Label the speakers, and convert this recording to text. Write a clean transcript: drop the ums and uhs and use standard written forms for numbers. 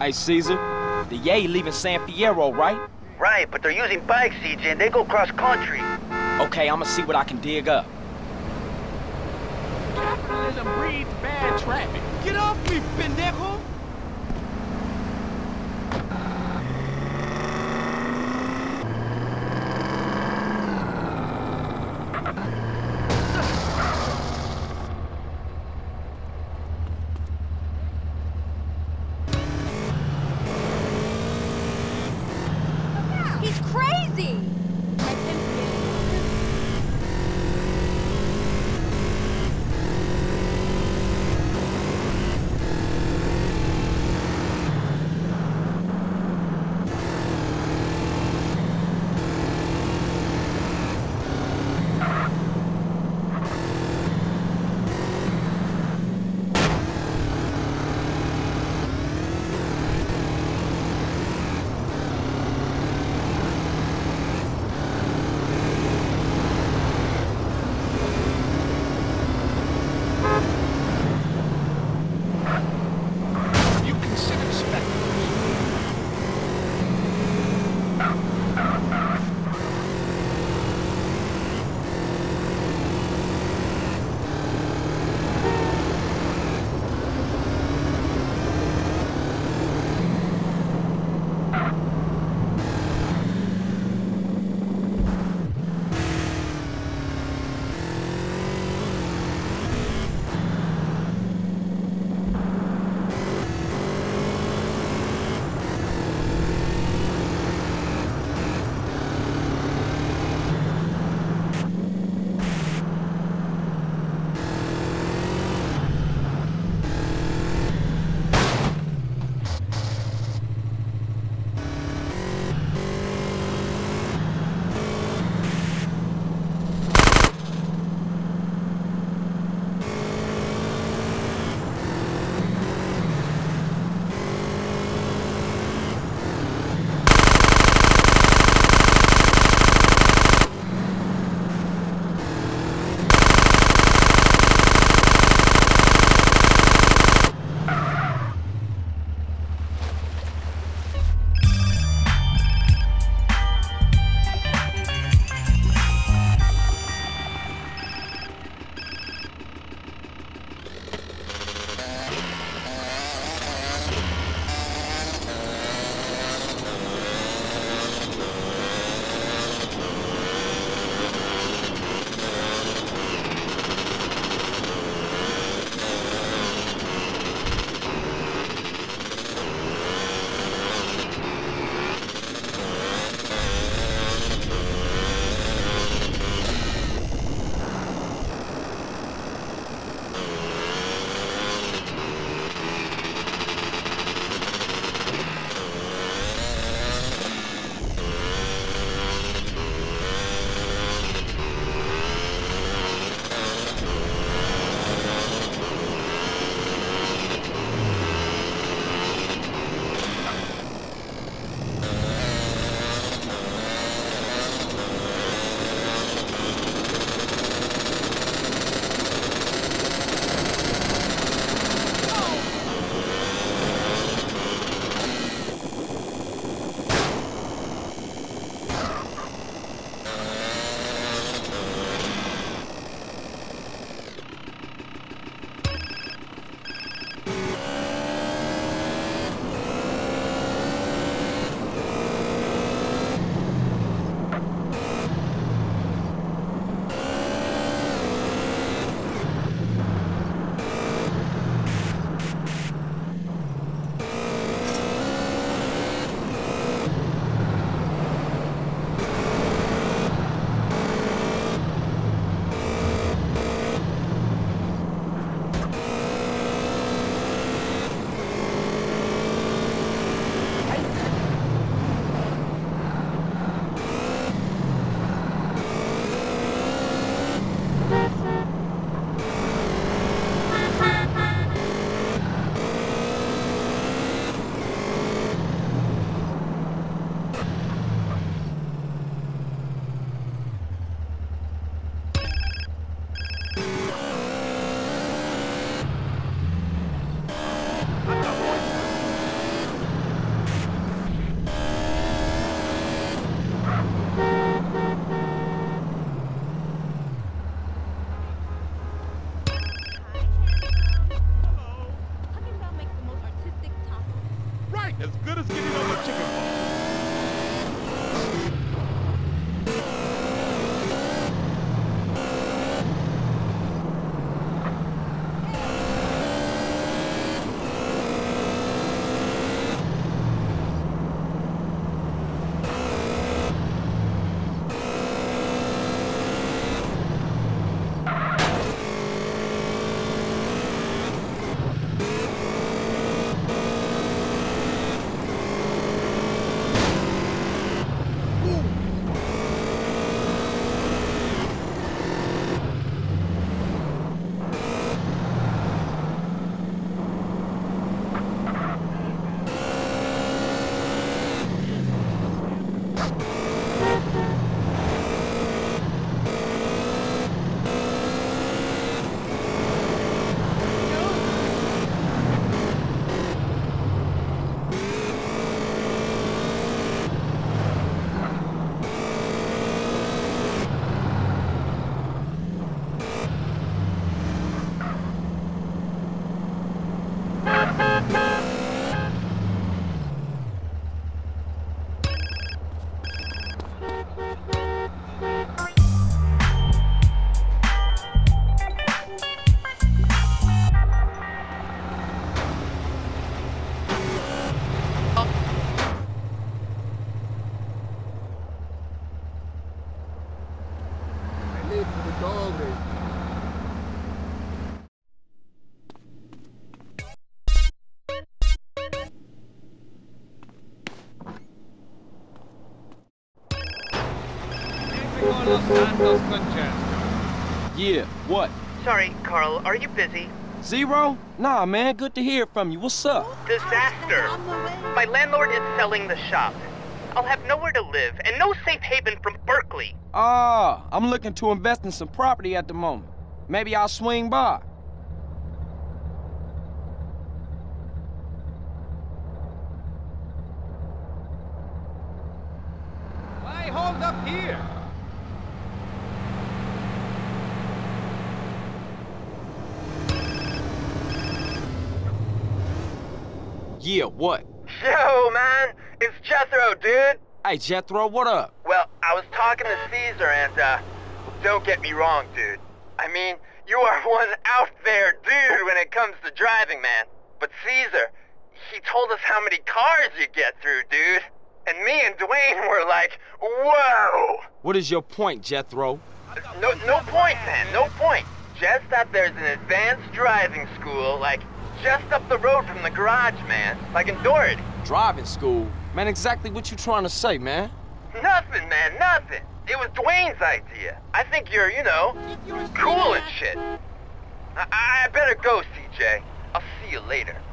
Speaker 1: Hey, Caesar, the Yay leaving San Fierro, right?
Speaker 2: Right, but they're using bikes, CJ, and they go cross-country.
Speaker 1: Okay, I'ma see what I can dig up.
Speaker 3: Capitalism breeds bad traffic. Get off me, pendejo!
Speaker 4: He's crazy!
Speaker 3: As good as getting over chicken pox.
Speaker 1: Yeah, what?
Speaker 2: Sorry, Carl, are you busy?
Speaker 1: Zero? Nah, man, good to hear from you. What's up?
Speaker 2: Disaster! My landlord is selling the shop. I'll have nowhere to live and no safe haven from Berkeley.
Speaker 1: Ah, I'm looking to invest in some property at the moment. Maybe I'll swing by.
Speaker 3: Why hold up here?
Speaker 1: Yeah, what?
Speaker 2: Yo, man, it's Jethro, dude.
Speaker 1: Hey, Jethro, what up?
Speaker 2: Well, I was talking to Caesar and, don't get me wrong, dude. I mean, you are one out there dude when it comes to driving, man. But Caesar, he told us how many cars you get through, dude. And me and Dwayne were like, whoa!
Speaker 1: What is your point, Jethro?
Speaker 2: No point, man, no point. Just that there's an advanced driving school, like, just up the road from the garage, man. Like in Doherty.
Speaker 1: Driving school? Man, exactly what you trying to say, man?
Speaker 2: Nothing, man, nothing. It was Dwayne's idea. I think you're, you know, cool and shit. I better go, CJ. I'll see you later.